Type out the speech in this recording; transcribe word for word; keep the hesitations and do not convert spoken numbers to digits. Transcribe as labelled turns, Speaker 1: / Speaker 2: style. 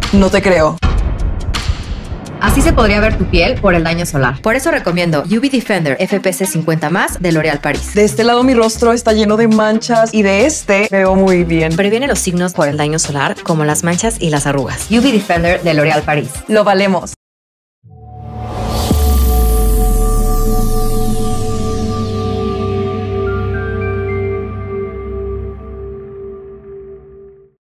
Speaker 1: No te creo.
Speaker 2: Así se podría ver tu piel por el daño solar.
Speaker 3: Por eso recomiendo U V Defender F P C cincuenta más de L'Oréal Paris.
Speaker 1: De este lado mi rostro está lleno de manchas y de este veo muy bien.
Speaker 3: Previene los signos por el daño solar como las manchas y las arrugas.
Speaker 2: U V Defender de L'Oréal Paris.
Speaker 1: Lo valemos.